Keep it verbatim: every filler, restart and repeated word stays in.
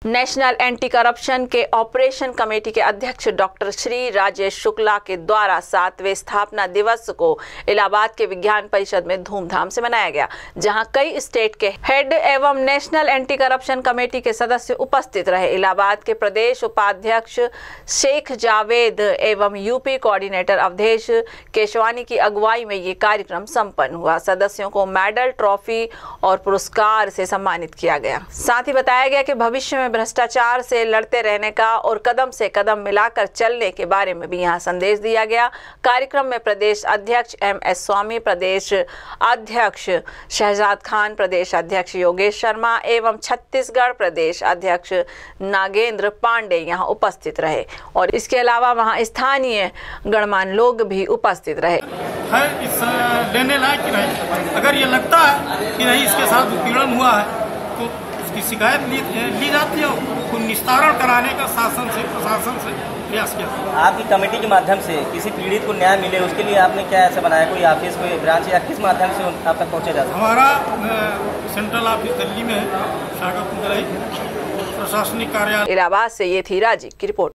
National anti corruption के operation committee के अध्यक्ष डॉक्टर श्री राजेश शुक्ला के द्वारा सातवें स्थापना दिवस को इलाहाबाद के विज्ञान परिषद में धूमधाम से मनाया गया, जहां कई स्टेट के हेड एवं नेशनल एंटी करप्शन कमेटी के सदस्य उपस्थित रहे। इलाहाबाद के प्रदेश उपाध्यक्ष शेख जावेद एवं यूपी कोऑर्डिनेटर अवधेश केशवानी की अगुवाई में ये कार्यक्रम संपन्न हुआ। सदस्यों को मेडल, ट्रॉफी और पुरस्कार से सम्मानित किया गया। साथ ही बताया गया कि भविष्य में भ्रष्टाचार से लड़ते रहने का और कदम से कदम मिलाकर चलने के बारे में भी यहाँ संदेश दिया गया। कार्यक्रम में प्रदेश अध्यक्ष एम एस स्वामी, प्रदेश अध्यक्ष शहजाद खान, प्रदेश अध्यक्ष योगेश शर्मा एवं छत्तीसगढ़ प्रदेश अध्यक्ष नागेंद्र पांडे यहाँ उपस्थित रहे और इसके अलावा वहाँ स्थानीय गणमान्य लोग भी उपस्थित रहे। है इस लेने लायक नहीं। अगर ये लगता है कि नहीं इसके साथ उत्पीड़न हुआ है तो की शिकायत ली, ली जाती है, उनको निस्तारण कराने का शासन से प्रशासन से प्रयास किया। आपकी कमेटी के माध्यम से किसी पीड़ित को न्याय मिले उसके लिए आपने क्या ऐसा बनाया, कोई ऑफिस, कोई ब्रांच या किस माध्यम से आप तक पहुँचा जा सकता है? हमारा सेंट्रल ऑफिस दिल्ली में है, शाखा प्रशासनिक कार्यालय। इलाहाबाद से ये थी राजी की रिपोर्ट।